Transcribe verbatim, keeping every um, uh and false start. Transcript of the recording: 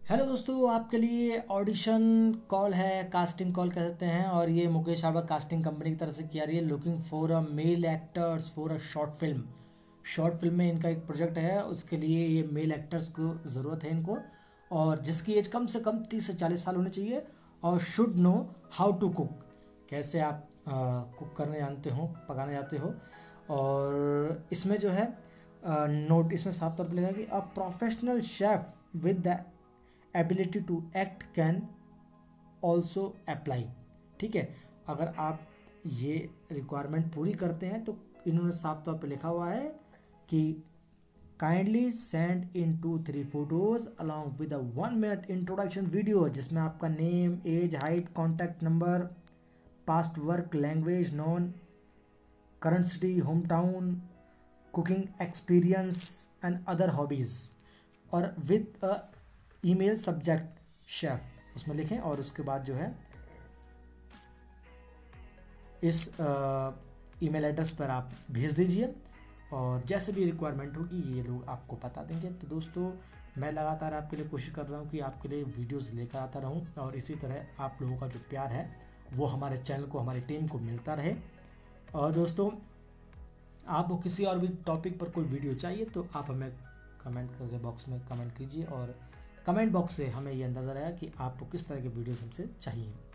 Hello दोस्तों, आपके लिए ऑडिशन कॉल है, कास्टिंग कॉल कह सकते हैं। और ये मुकेश आर्बा कास्टिंग कंपनी की तरफ से किया रही है। Looking for a male actors for a short film. Short film में इनका एक प्रोजेक्ट है, उसके लिए ये मेल एक्टर्स को ज़रूरत है इनको। और जिसकी एज कम से कम तीस से चालीस साल होनी चाहिए। और should know how to cook, कैसे आप कुक करने जानते हो, पकाने जाते हो। और इसमें जो है नोट इसमें साफ तौर पर लिखा है कि a professional chef with the ability to act can also apply. ठीक है, अगर आप ये रिक्वायरमेंट पूरी करते हैं तो इन्होंने साफ तौर पे लिखा हुआ है कि kindly send in two three photos along with a one minute introduction video, जिसमें आपका name, age, height, contact number, past work, language known, current city, home town, cooking experience and other hobbies, और with a email subject chef उसमें लिखें। और उसके बाद जो है इस ईमेल एड्रेस पर आप भेज दीजिए, और जैसे भी रिक्वायरमेंट होगी ये लोग आपको बता देंगे। तो दोस्तों, मैं लगातार आपके लिए कोशिश कर रहा हूँ कि आपके लिए वीडियोस लेकर आता रहूँ, और इसी तरह आप लोगों का जो प्यार है वो हमारे चैनल को, हमारी टीम को मिलता रहे। और दोस्तों, आपको किसी और भी टॉपिक पर कोई वीडियो चाहिए तो आप हमें कमेंट करके बॉक्स में कमेंट कीजिए, और कमेंट बॉक्स से हमें ये अंदाज़ा रहेगा कि आपको किस तरह के वीडियोस हमसे चाहिए।